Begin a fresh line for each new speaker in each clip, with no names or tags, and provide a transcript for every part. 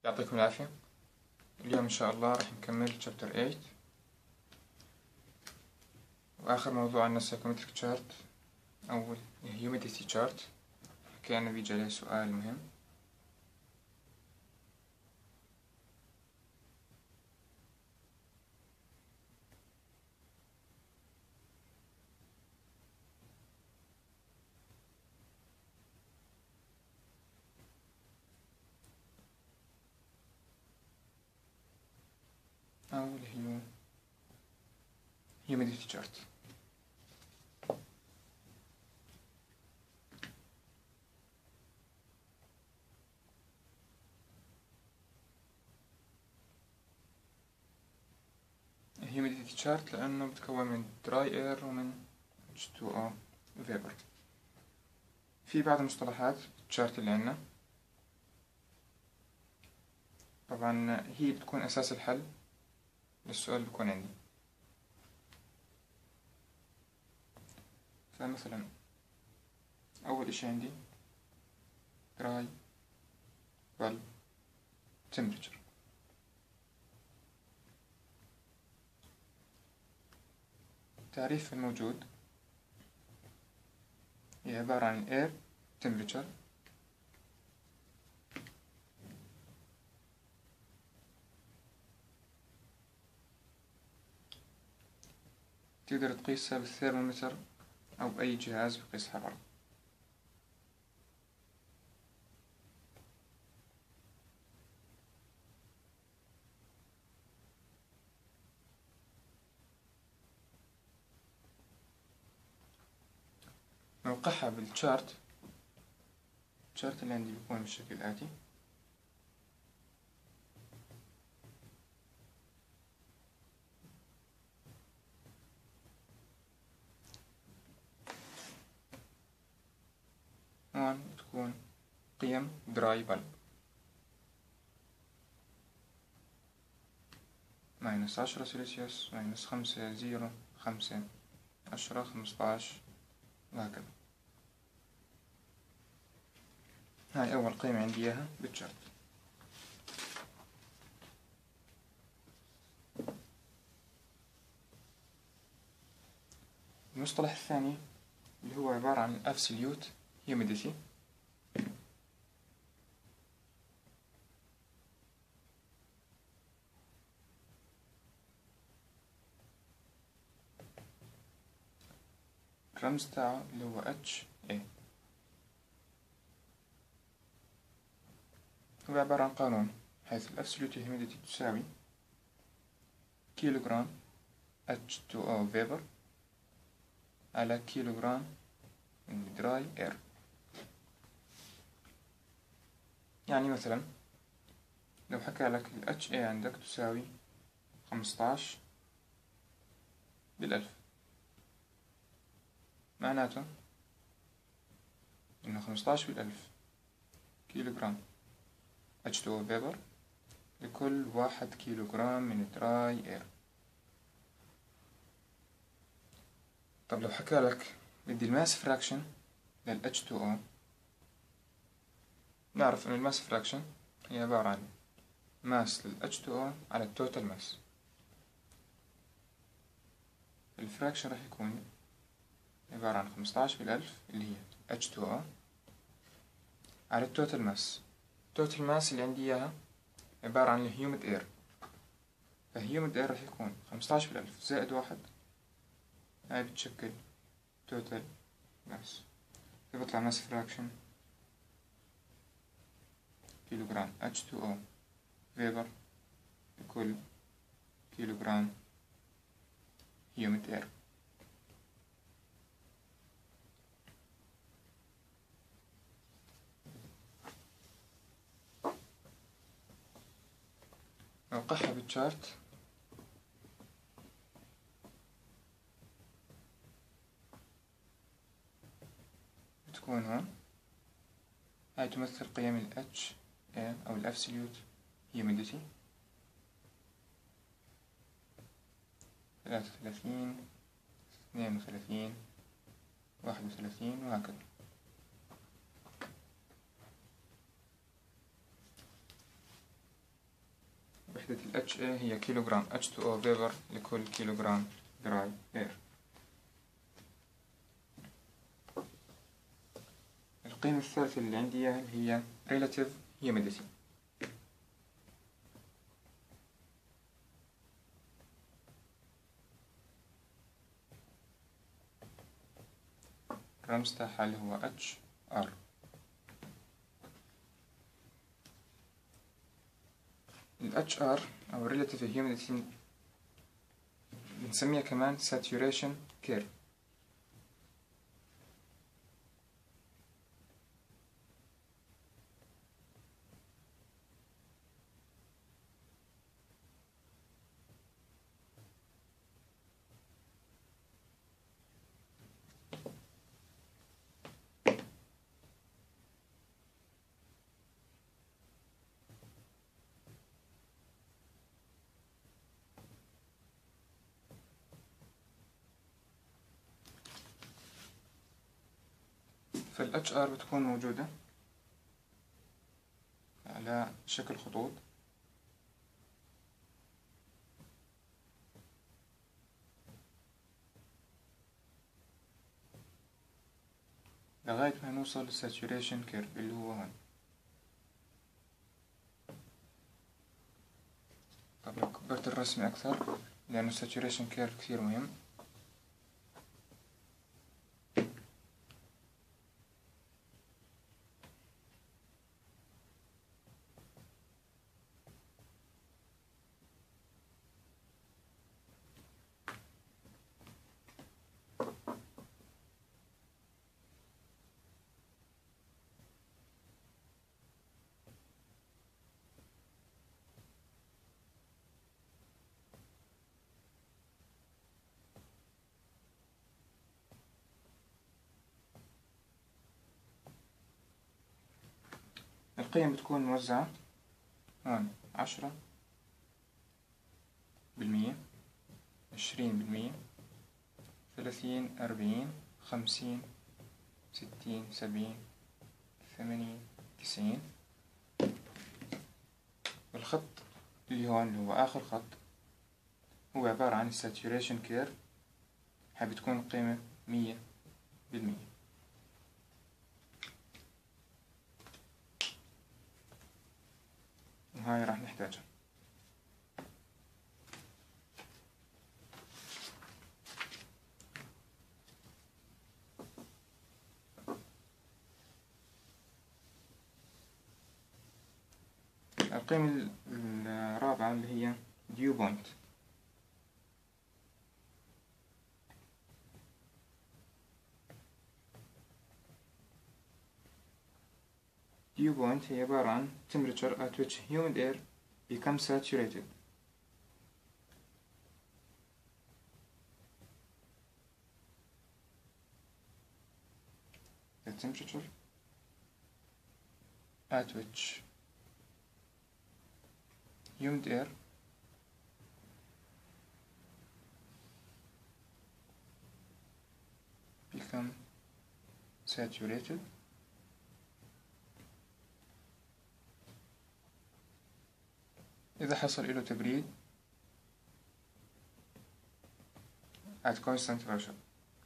يعطيكم العافية. اليوم إن شاء الله راح نكمل chapter 8 وآخر موضوع عنا psychometric chart أو humidity chart. كأنه بيجي عليه سؤال مهم. أو اللي هي humidity chart. humidity chart لأنه بتكون من dry air ومن H2O vapor. في بعض المصطلحات الشارت اللي عنا طبعا هي بتكون أساس الحل للسؤال اللي بيكون عندي. فمثلا أول إشي عندي dry bulb temperature. التعريف الموجود هي عبارة عن air temperature تقدر تقيسها بالثيرمومتر أو أي جهاز بقيس حرارة. موقعها بالشارت. الشارت اللي عندي بيكون بالشكل الآتي. هون بتكون قيم دراي بلب ماينس 10 سلسيوس، ماينس 5، 0، 5، 10، 15 وهكذا. هاي أول قيمة عندي إياها بالشارت. المصطلح الثاني اللي هو عبارة عن absolute humidity. الرمز تاعه اللي هو HA. هو عبارة عن قانون حيث الأبسوليوت هيوميديتي تساوي كيلوغرام H2O vapor على كيلوغرام من دراي اير. يعني مثلا لو حكى لك ال HA عندك تساوي 15 بالألف، معناته إنه 15 بالألف كيلوغرام H2O vapor لكل 1 كيلوغرام من دراي اير. طب لو حكى لك بدي الماس فراكشن لل H2O، نعرف إن الماس فراكشن هي عبارة عن ماس لل H2O على التوتال ماس. الفراكشن راح يكون عبارة عن 15 بالألف اللي هي H2O على التوتال ماس. التوتال ماس اللي عندي إياها عبارة عن الهيوميد اير، فالهيوميد اير راح يكون 15 بالألف زائد 1، هاي بتشكل توتال ماس. فبطلع ماس فراكشن كيلوغرام H2O فيبر لكل كيلوغرام هيوميد اير. موقعها بالشارت بتكون هون. هاي تمثل قيم ال HA أو ال Absolute Humidity 33، 32، 31 وهكذا. وحدة ال HA هي كيلوغرام H2O فيبر لكل كيلوغرام دراي اير. القيمة الثالثة اللي عندي هي relative humidity. الرمز تاعها اللي هو HR. ال HR أو relative humidity بنسميها كمان saturation curve. فال HR بتكون موجودة على شكل خطوط، لغاية ما نوصل للساتوريشن كيرف اللي هو هون. طب لو كبرت الرسم أكثر لأنه الساتوريشن كيرف كثير مهم. القيم بتكون موزعة هون 10%، 20%، 30، 40، 50، 60، 70، 80، 90. والخط اللي هون اللي هو آخر خط هو عبارة عن الساتوريشن كيرف، بتكون القيمة 100%. وهاي راح نحتاجها. القيمة الرابعة اللي هي dew point. dew point هي عبارة عن temperature at which humid air becomes saturated. The temperature at which humid air become saturated إذا حصل له تبريد at constant pressure.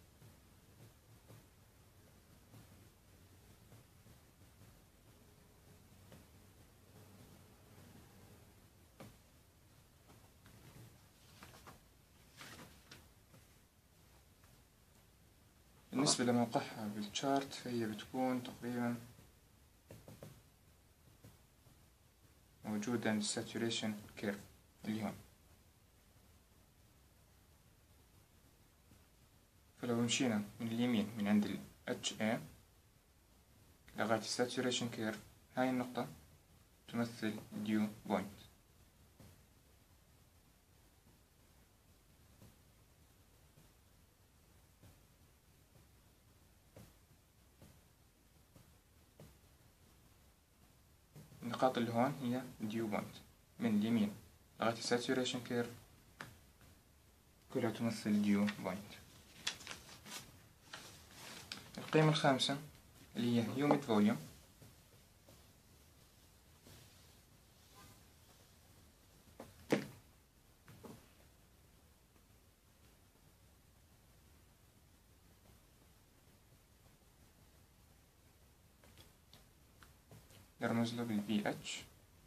بالنسبة لموقعها بالشارت فهي بتكون تقريبا موجودة عند saturation curve اللي هون. فلو مشينا من اليمين من عند ال HA لغاية saturation curve، هاي النقطة تمثل dew point. النقاط اللي هون هي dew point من اليمين لغاية saturation curve كلها تمثل dew point. القيمة الخامسة اللي هي humid volume. نرمز له بالبي اتش.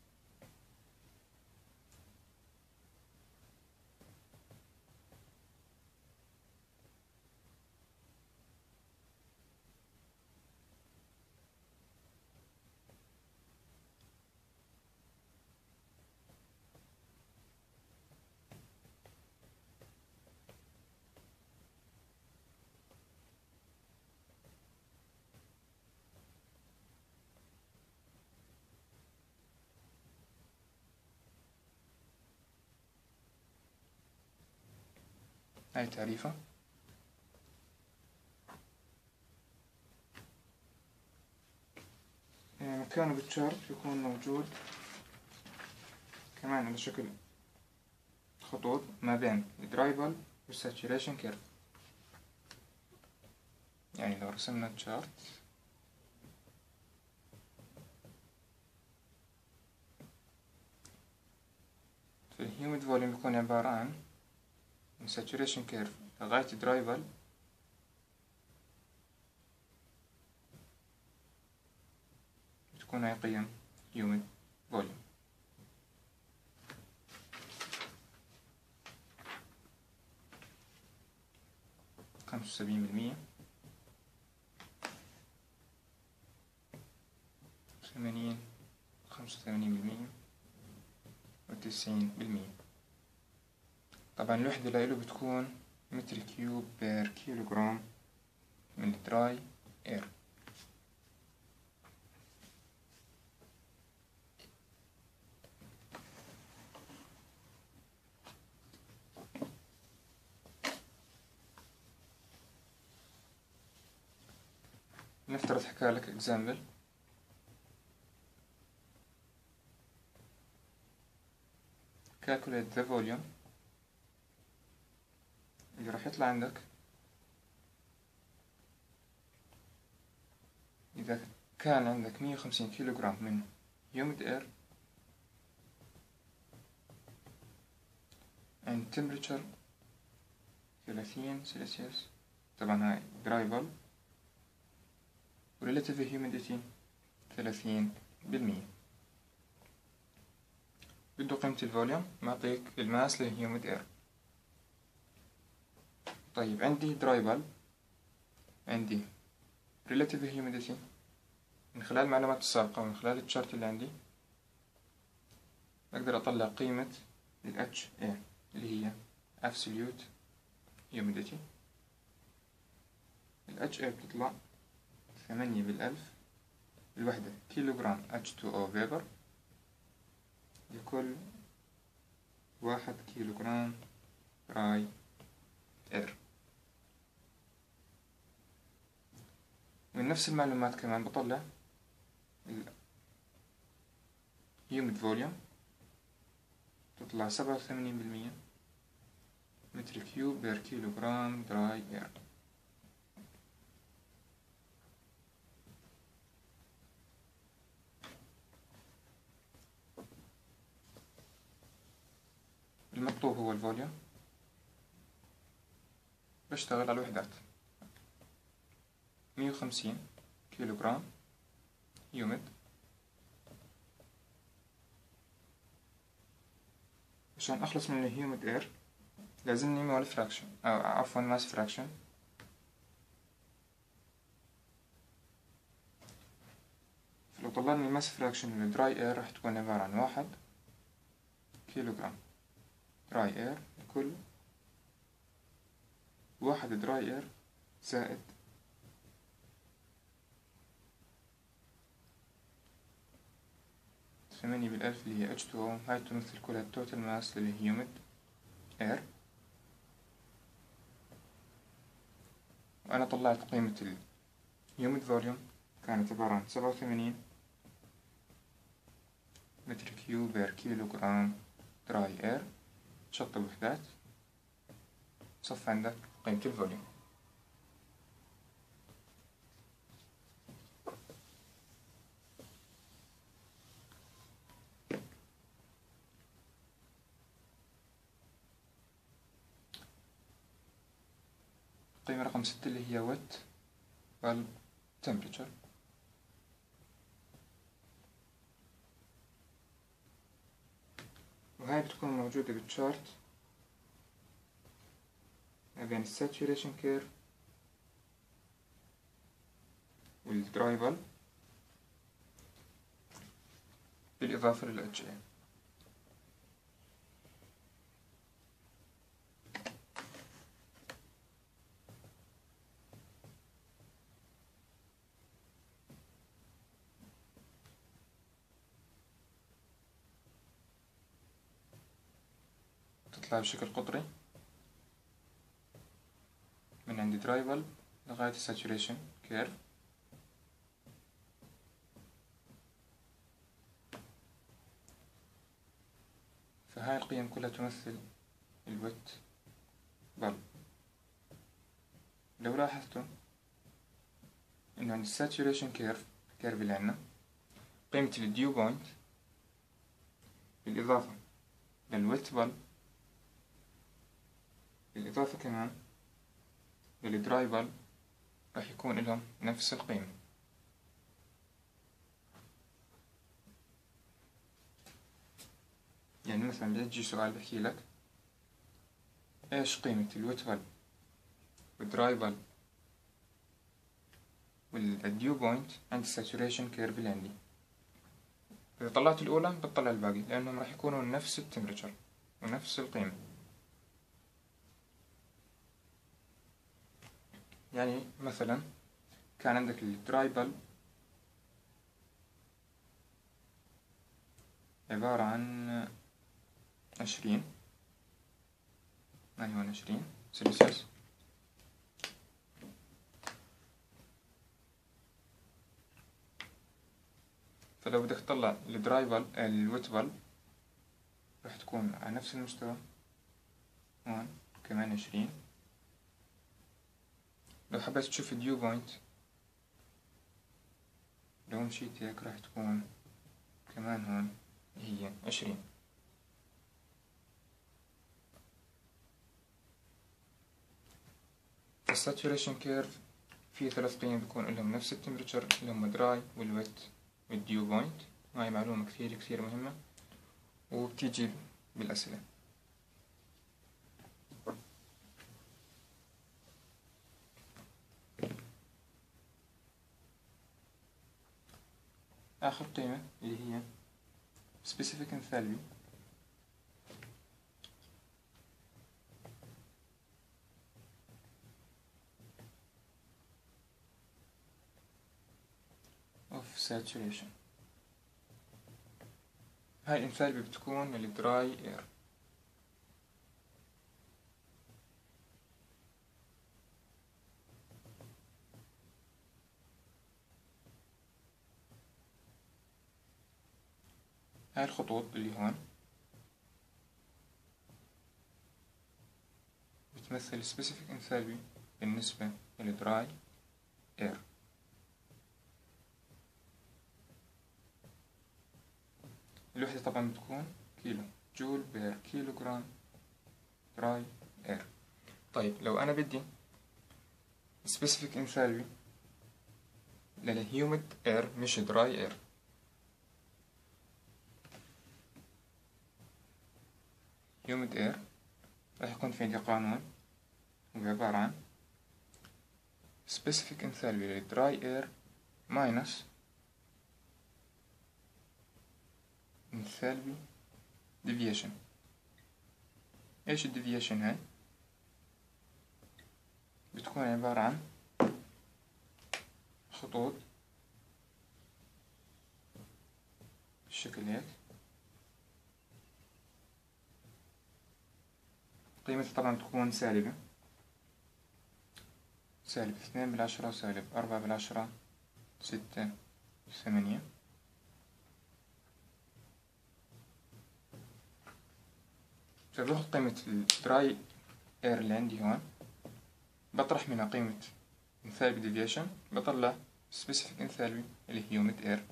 هاي تعريفه. مكانه بالشارت يكون موجود كمان على شكل خطوط ما بين الدرايفل والساتوريشن كيرف. يعني لو رسمنا الشارت في الهيوميد فوليوم يكون عبارة عن saturation كيرف لغاية الدرايفل تكون هاي قيم هيوميد فوليوم. خمسة وسبعين بالمية، 80، 85%، و90%. طبعا الوحدة لإله بتكون متر كيوب بير كيلوغرام من الدراي اير. نفترض حكى لك example. calculate the volume اللي راح يطلع عندك إذا كان عندك 150 كيلوغرام من humid air and temperature 30 سلسيوس. طبعا هاي dry bulb و relative humidity 30%. بده قيمة الفوليوم معطيك الماس للهيوميد اير. طيب عندي dry bulb، عندي relative humidity. من خلال المعلومات السابقة ومن خلال التشارت اللي عندي أقدر أطلع قيمة ال HA اللي هي absolute humidity. ال HA بتطلع 8 بالألف الوحدة كيلوغرام H2O vapor لكل 1 كيلوغرام dry air. من نفس المعلومات كمان بطلع humid volume تطلع 87% متر كيوب بير كيلوغرام dry air. المطلوب هو الفوليوم. بشتغل على الوحدات. 150 كيلوغرام humid عشان أخلص من الهيوميد اير لازمني مول فراكشن أو عفوا ماس فراكشن. فلو طلعنا الماس فراكشن للدراي اير راح تكون عبارة عن 1 كيلوغرام دراي اير لكل 1 دراي اير زائد 8 بالألف اللي هي H2O. هاي تمثل كلها التوتال ماس للهيوميد اير. وأنا طلعت قيمة الهيوميد فوليوم كانت عبارة عن 87 متر كيوب بير كيلوغرام دراي اير. شطب وحدات صف عندك قيمة الفوليوم. القيمة رقم 6 اللي هي wet bulb temperature. وهاي بتكون موجودة بالشارت ما بين الساتوريشن كيرف والدرايفل بالإضافة لل HA. تطلع بشكل قطري من عند درايفل لغاية الساتوريشن كيرف. فهاي القيم كلها تمثل الويت بلب. لو لاحظتم انه عند الساتوريشن كيرف اللي عنا قيمة الديو بوينت بالإضافة للويت بلب بالإضافة كمان للدراي بلب راح يكون لهم نفس القيمة. يعني مثلا بيجي سؤال بحكي لك ايش قيمة الويت بلب والدراي بلب والديو بوينت عند الساتوريشن كيرف اللي عندي. إذا طلعت الأولى بتطلع الباقي لأنهم راح يكونوا نفس التمبريتشر ونفس القيمة. يعني مثلا كان عندك الدراي بلب عبارة عن 20 هاي هون 20 سلسيوس، فلو بدك تطلع الدراي بلب الويت بلب راح تكون على نفس المستوى هون كمان 20. لو حبيت تشوف الديو بوينت لو مشيت هيك راح تكون كمان هون هي 20. الساتوريشن كيرف فيه 3 قيم بيكون لهم نفس التمبريتشر اللي هم دراي والويت والديو بوينت. هاي معلومة كثير مهمة وبتيجي بالأسئلة. آخر قيمة اللي هي specific enthalpy of saturation. هاي الانثالبي بتكون للدراي اير. هاي الخطوط اللي هون بتمثل specific enthalpy بالنسبة للدراي اير. الوحدة طبعا بتكون كيلو جول بير كيلو جرام دراي اير. طيب لو أنا بدي specific enthalpy للهيوميد اير مش دراي اير، humid air راح يكون في عندي قانون هو عبارة عن specific enthalpy للدراي air minus enthalpy deviation. ايش الديفيشن هاي؟ بتكون عبارة عن خطوط بالشكل هيك، قيمتها طبعا تكون سالبة، سالب 2/10 وسالب 4/10 6/8. فباخد قيمة الدراي اير اللي عندي هون بطرح منها قيمة enthalpy deviation بطلع specific enthalpy اللي هي humid air.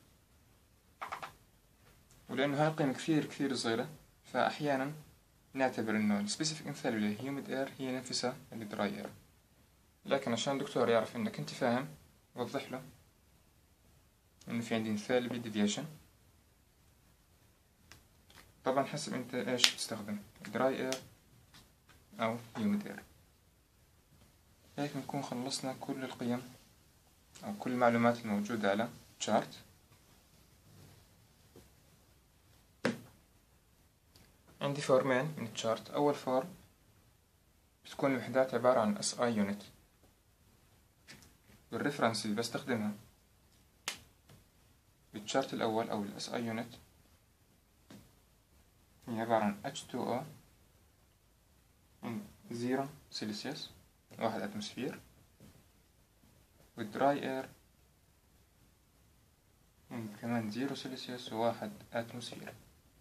ولأنه هاي القيمة كثير صغيرة فأحيانا نعتبر إنه specific enthalpy اللي هي humid air هي نفسها اللي dry air. لكن عشان الدكتور يعرف إنك أنت فاهم وضح له إنه في عندي enthalpy deviation طبعا حسب انت ايش تستخدم، دراي اير او هيوميد اير. هيك بنكون خلصنا كل القيم او كل المعلومات الموجودة على تشارت. عندي فورمين من التشارت. اول فورم بتكون الوحدات عبارة عن SI unit، والريفرنس اللي بستخدمها بالتشارت الأول أو ال SI unit هي عبارة عن H2O من 0 سيلسيوس 1 أتموسفير، والدراي اير من كمان 0 سيلسيوس و1 أتموسفير.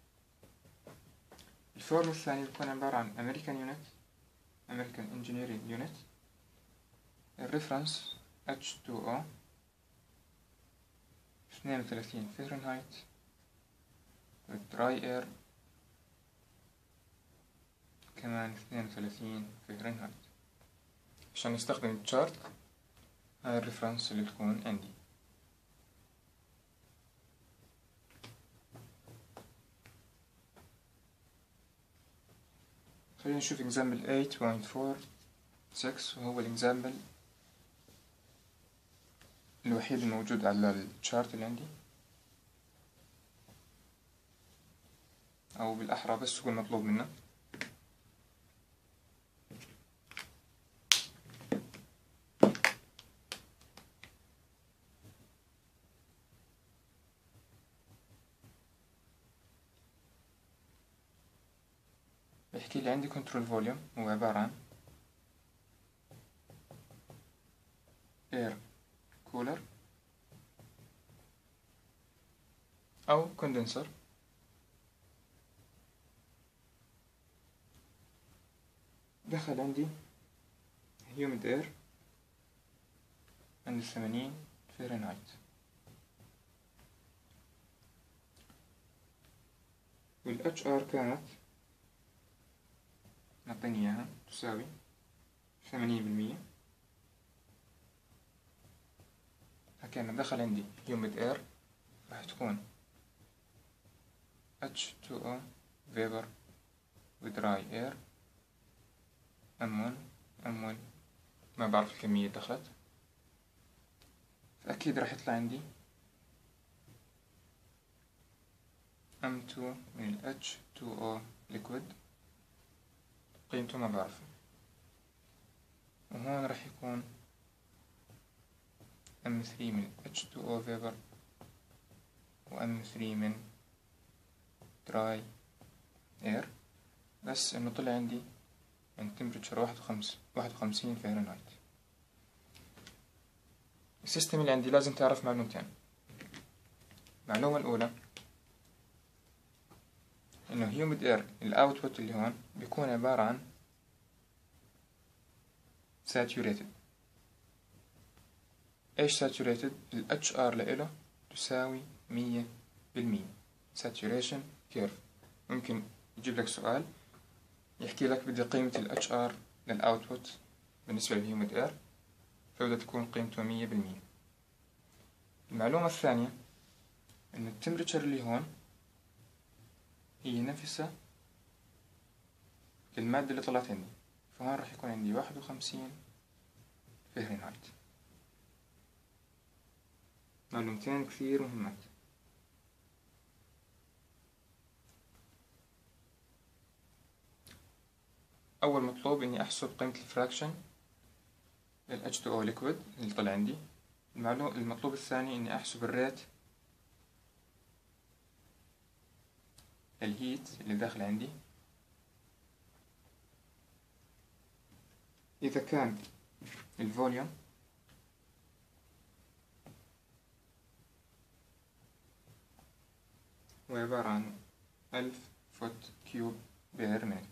الفورم الثاني بيكون عبارة عن American unit American engineering unit، الريفرنس H2O 32 فahrenheit، والدراي اير كمان 32 فahrenheit. عشان نستخدم التشارت هاي الريفرنس اللي تكون عندي. خلينا نشوف example 8.46 وهو الإكزامبل الوحيد الموجود على التشارت اللي عندي، أو بالأحرى بس هو المطلوب منا. بيحكي لي عندي control volume هو عبارة عن air cooler أو condenser. دخل عندي humid air عند 80 فahrenheit، وال HR كانت نعطيني إياها تساوي 80%. حكينا دخل عندي humid air راح تكون H2O vapor ودراي اير أمون ما بعرف الكمية دخلت، فأكيد راح يطلع عندي M2 من ال H2O liquid قيمته ما بعرفه، وهون راح يكون M3 من H2O vapor و M3 من dry air، بس إنه طلع عندي من temperature 51 فahrenheit. السيستم اللي عندي لازم تعرف معلومتين. المعلومة الأولى إنه humid air الأوتبوت اللي هون بيكون عبارة عن saturated. إيش saturated؟ ال HR لإله تساوي 100% saturation curve. ممكن يجيب لك سؤال يحكي لك بدي قيمة ال HR للأوتبوت بالنسبة للهيوميد اير، فبدها تكون قيمته 100%. المعلومة الثانية إن التمبريتشر اللي هون هي نفسها للمادة اللي طلعت عندي، فهون راح يكون عندي 51 فahrenheit. معلومتين كثير مهمات. أول مطلوب إني أحسب قيمة الفراكشن لل H2O liquid اللي طلع عندي. المطلوب الثاني إني أحسب الريت الهيت اللي داخل عندي. إذا كان الفوليوم هو عبارة عن 1000 فوت كيوب بير مينت،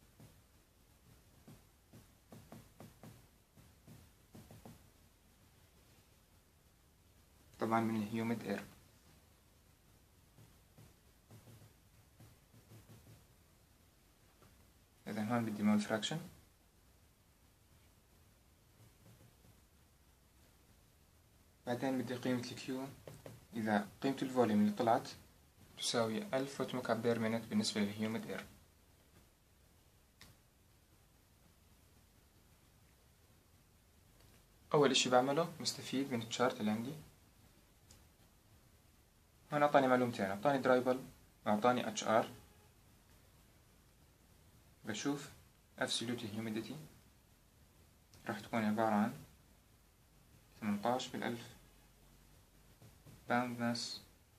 طبعا من الهيوميد اير. إذا هون بدي مول فراكشن، بعدين بدي قيمة الكيو. إذا قيمة الفوليوم اللي طلعت تساوي 1000 فوت مكعب بير مينت بالنسبة للهيوميد اير. أول إشي بعمله مستفيد من التشارت اللي عندي. هون أعطاني معلومتين، أعطاني دراي بلب وأعطاني HR. بشوف absolute humidity راح تكون عبارة عن 18/1000 باوند ماس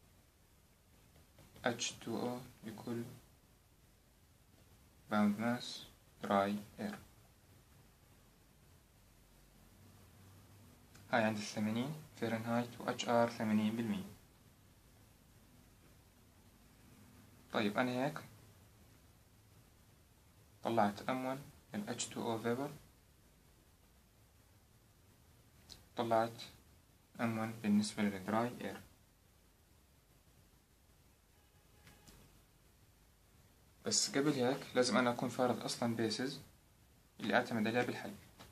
H2O لكل باوند ماس دراي اير. هاي عندي 80 فahrenheit و HR 80%. طيب أنا هيك طلعت M1 ال H2O vapor، طلعت M1 بالنسبة للدراي اير. بس قبل هيك لازم أنا أكون فارض أصلا بيسز اللي أعتمد عليها بالحل.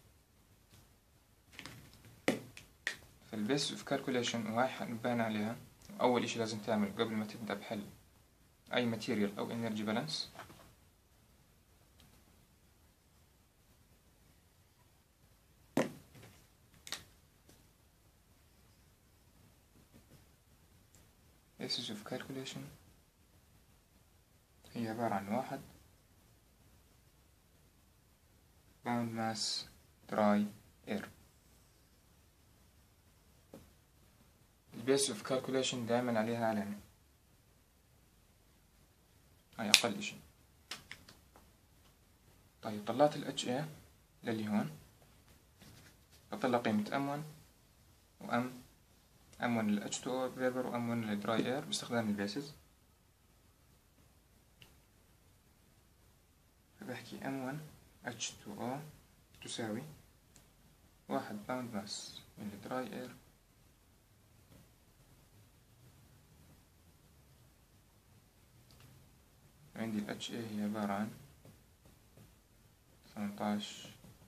فالبيس اوف كالكوليشن وهاي حنبان عليها. أول إشي لازم تعمل قبل ما تبدأ بحل أي ماتيريال أو انرجي بالانس، basis of calculation هي عبارة عن 1 pound mass dry air. البيس اوف كالكوليشن دائما عليها علامة، هاي أقل إشي. طيب طلعت ال HA للي هون، بطلع قيمة M1 و M1 لل H2O vapor و M1 لل dry air باستخدام البيسز. فبحكي M1 H2O تساوي 1 باوند ماس من ال dry air عندي ال HA هي عبارة عن 18.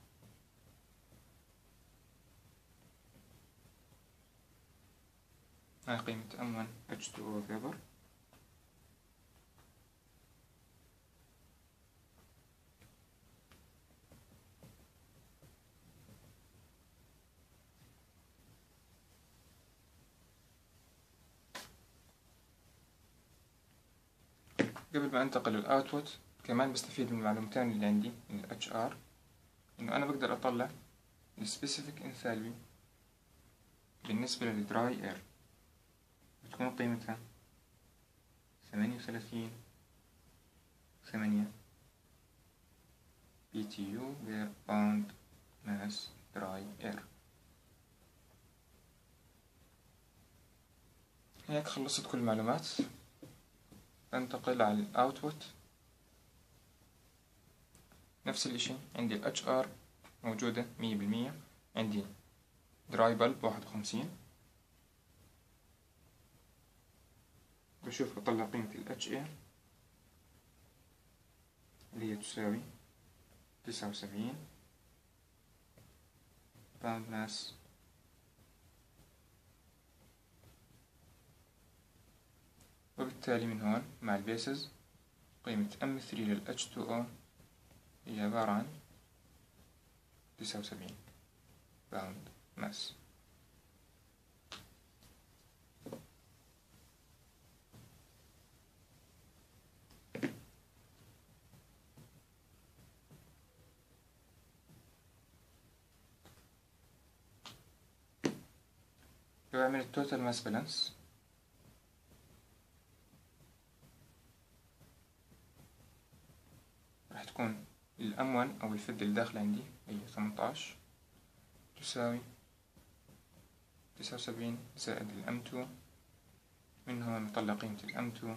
هاي قيمة M1 H2O vapor. قبل ما انتقل للأوتبوت كمان بستفيد من المعلومتين اللي عندي من ال HR، إنه أنا بقدر أطلع ال specific enthalpy بالنسبة للدراي اير، بتكون قيمتها 38.8 BTU per pound mass dry air. هيك خلصت كل المعلومات. انتقل على الأوتبوت. نفس الاشي عندي ال HR موجودة 100%، عندي دراي بلب 51. بشوف بطلع قيمة ال HA اللي هي تساوي 79 باوند ماس وبالتالي من هون مع البيسز قيمة M3 لل H2O هي عبارة عن 79 باوند ماس. لو أعمل التوتال ماس بالانس راح تكون الأم1 أو الفد اللي داخل عندي هي 18 تساوي 79 زائد الأم2. من هون نطلع قيمة الأم2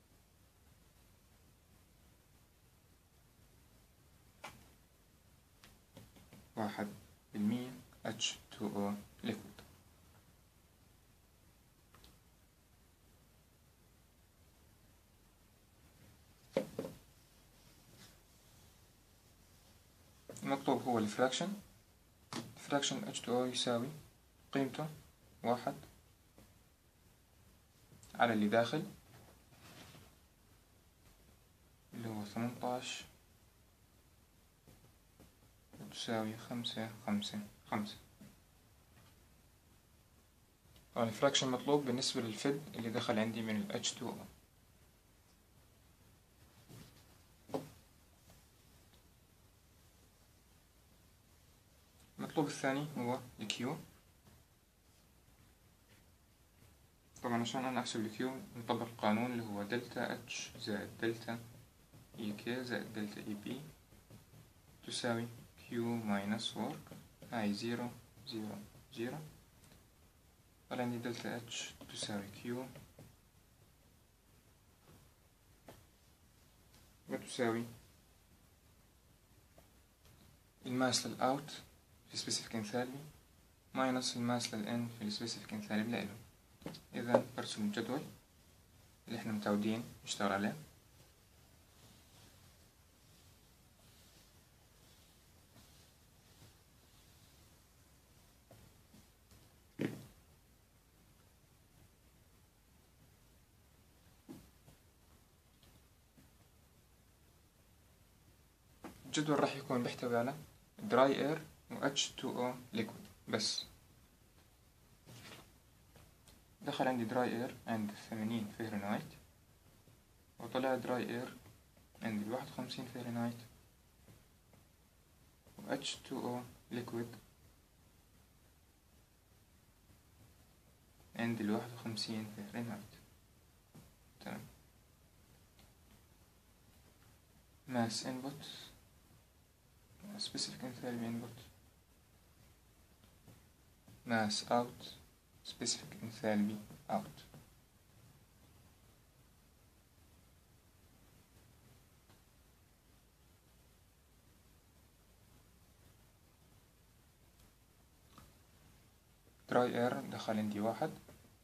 1% H2O liquid. المطلوب هو الفراكشن. fraction H2O يساوي قيمته 1 على اللي داخل 18 تساوي 5 5 5. طبعا الفراكشن المطلوب بالنسبة للفد اللي دخل عندي من ال H2O. المطلوب الثاني هو ال Q. طبعا عشان أنا أحسب ال Q نطبق القانون اللي هو دلتا H زائد دلتا EK زائد دلتا EB تساوي Q minus work. هاي 0 0 0. طلع عندي دلتا H تساوي Q وتساوي الماس للأوت في السبيسيفيك انثالبي ماينس الماس للإن في السبيسيفيك انثالبي لإله. إذا برسم الجدول اللي احنا متعودين نشتغل عليه. الجدول راح يكون بيحتوي على dry air و H2O liquid بس. دخل عندي dry air عند 80 فهرنهايت وطلع dry air عند 51 فهرنهايت و H2O liquid عند 51 فهرنهايت. تمام. mass input specific enthalpy input mass out specific enthalpy out. dry air دخل عندي 1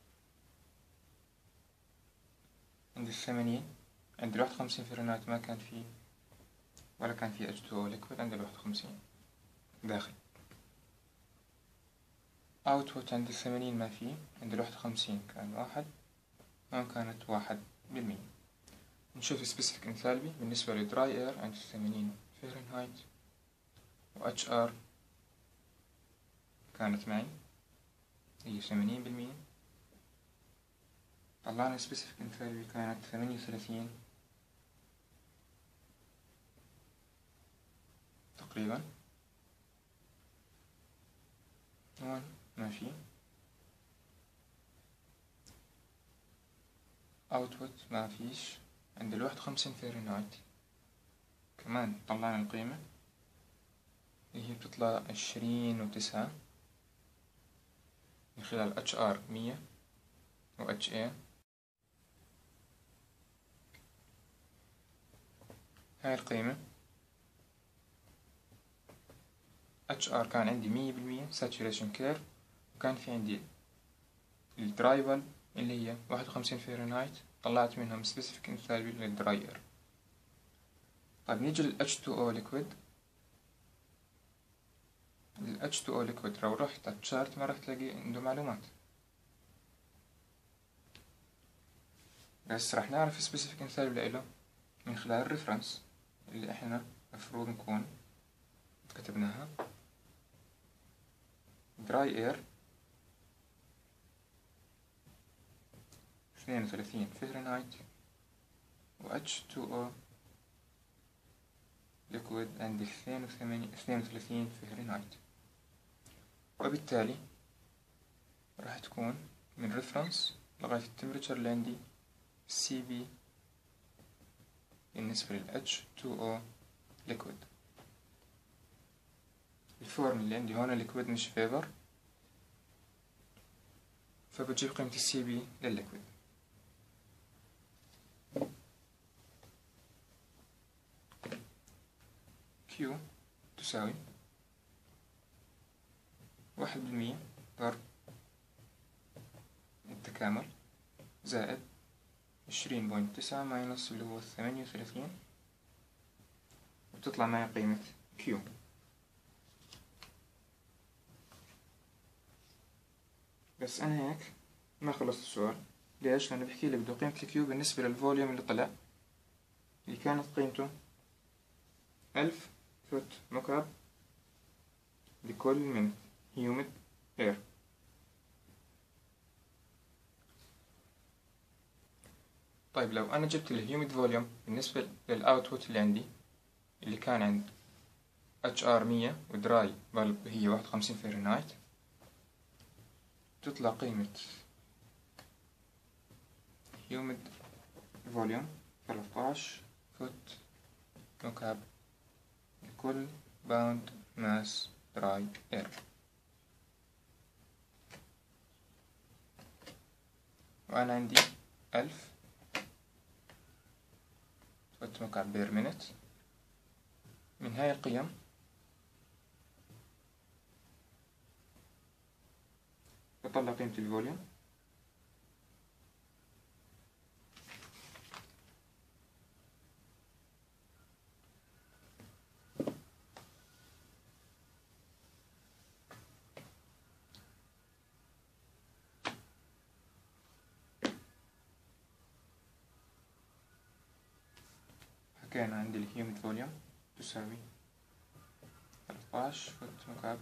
عند 80 عند 51 فهرنهايت ما كان فيه ولا كان فيه H2O liquid عند 51 داخل. output عند 80 ما فيه عند 51 كان 1 ما كانت 1%. نشوف specific enthalpy بالنسبة ل dry air عند 80 فهرنهايت و HR كانت معي هي 80%. طلعنا specific enthalpy كانت 38 تقريبا. هون ما في output ما فيش عند 51 فهرنهايت كمان طلعنا القيمة اللي هي بتطلع 20.9 من خلال HR 100 و HA. هاي القيمة HR كان عندي 100% saturation curve وكان في عندي الدراي فالف اللي هي 51 فهرنهايت طلعت منهم specific enthalpy للدراي اير. طيب نيجي لل H2O liquid. ال H2O liquid لو رحت على الشارت ما راح تلاقي عنده معلومات، بس راح نعرف specific enthalpy لإله من خلال الريفرنس اللي احنا مفروض نكون كتبناها. dry air 32 فهرنهايت و H2O liquid عندي 32 فهرنهايت، وبالتالي راح تكون من ريفرنس لغاية التمبريتشر اللي عندي CB بالنسبة لل H2O liquid. الفورم اللي عندي هون liquid مش vapor، فبجيب قيمة CB للliquid. Q تساوي 1% ضرب التكامل زائد 20.9 ماينس اللي هو 38 وتطلع معي قيمة Q. بس أنا هيك ما خلصت السؤال. ليش؟ لأنه بحكي لي بده قيمة الكيو بالنسبة للفوليوم اللي طلع اللي كانت قيمته 1000 فوت مكعب لكل من humid air. طيب لو أنا جبت الهيوميد فوليوم بالنسبة للأوتبوت اللي عندي اللي كان عند HR 100 ودراي بلب هي 51 فahrenheit، تطلع قيمة humid فوليوم 13 فوت مكعب لكل باوند ماس دراي اير. وأنا عندي 1000 فوت مكعب بير مينت. من هاي القيم بطلع قيمة الفوليوم. حكينا عندي الهيوميد فوليوم تساوي 13 فوت مكعب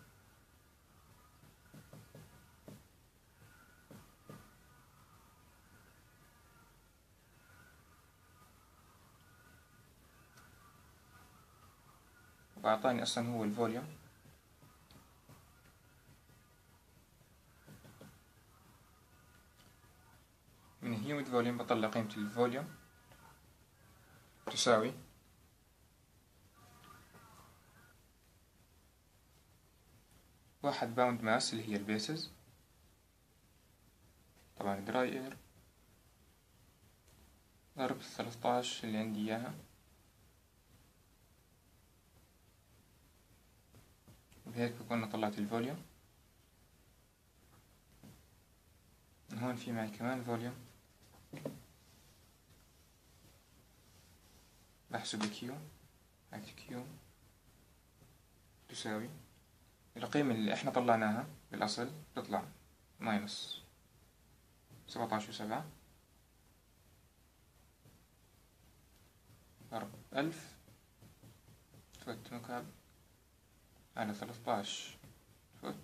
وأعطاني أصلا هو الفوليوم. من الهيوميد فوليوم بطلع قيمة الفوليوم تساوي 1 باوند ماس اللي هي البيسز، طبعا دراي اير، ضرب 13 اللي عندي إياها، بهيك بكون طلعت الفوليوم. هون في معي كمان فوليوم، بحسب الكيو. هاي كيو تساوي القيمة اللي احنا طلعناها بالأصل تطلع ماينس 17.7 ضرب 1000 فوت مكعب على 13 فوت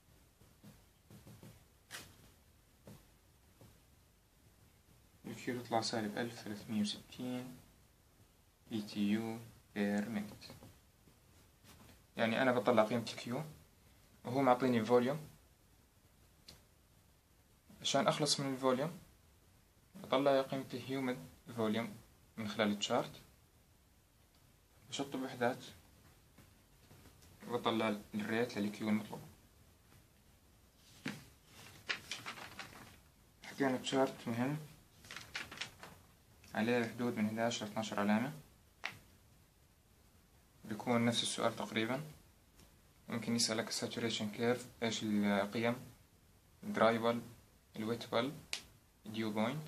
الكيو تطلع سالب 1360 BTU بير مينت. يعني أنا بطلع قيمة الكيو وهو معطيني الفوليوم. عشان أخلص من الفوليوم بطلع قيمة الهيوميد فوليوم من خلال التشارت، بشطب وحدات وبطلع الريت للكيو المطلوب. حكينا التشارت مهم، عليه حدود من 11 ل 12 علامة، بيكون نفس السؤال تقريبا. ممكن يسألك saturation curve ايش القيم، dry bulb، الwet bulb، dew point.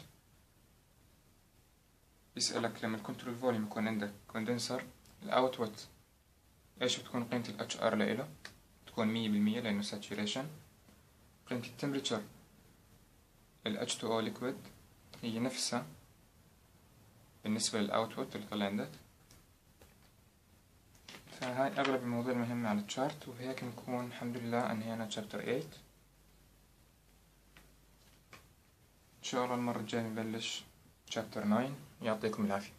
يسألك لما الكنترول فوليوم يكون عندك كوندنسر الاوتبوت ايش بتكون قيمة ال HR لإله، تكون 100% لأنه saturation. قيمة التمبريتشر ال H2O liquid هي نفسها بالنسبة للأوتبوت اللي طلع عندك. فهاي أغلب المواضيع المهمة على التشارت، وهيك نكون الحمد لله أنهينا chapter 8. إن شاء الله المرة الجاية نبلش chapter 9. يعطيكم العافية.